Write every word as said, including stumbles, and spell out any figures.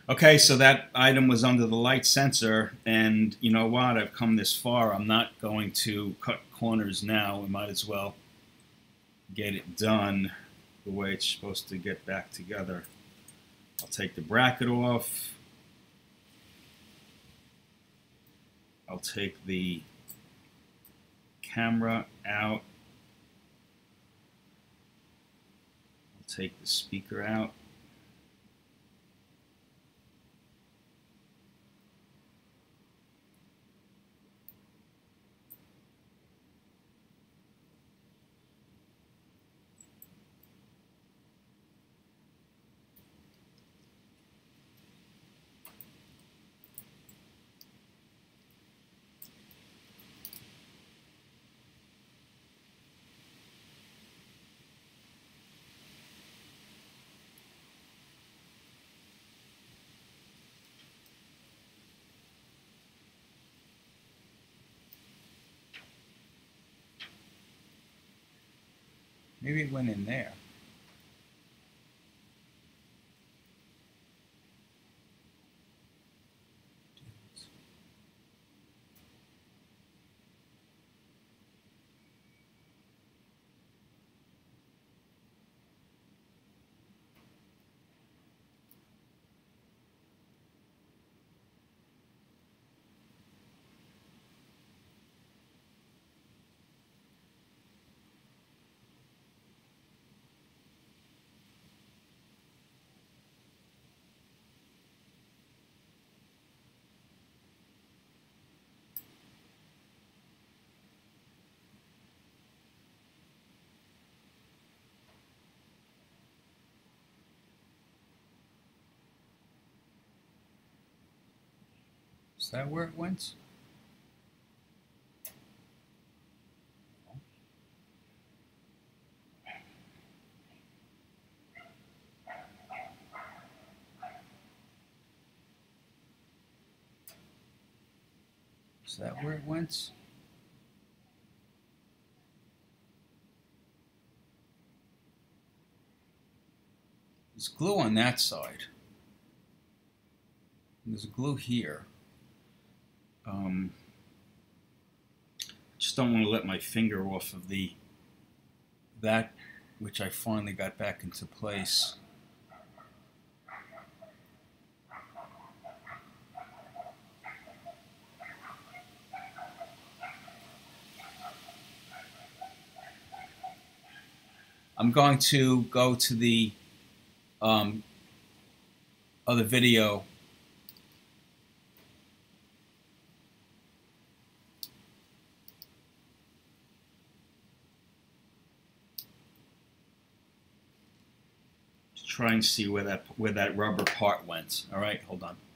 Okay, so that item was under the light sensor, and you know what? I've come this far. I'm not going to cut corners now. We might as well get it done the way it's supposed to get back together. I'll take the bracket off. I'll take the camera out. I'll take the speaker out. Maybe it went in there. Is that where it went? Is that where it went? There's glue on that side. And there's glue here. Um, just don't want to let my finger off of the that which I finally got back into place. I'm going to go to the um, other video to try and see where that where that rubber part went. All right, hold on.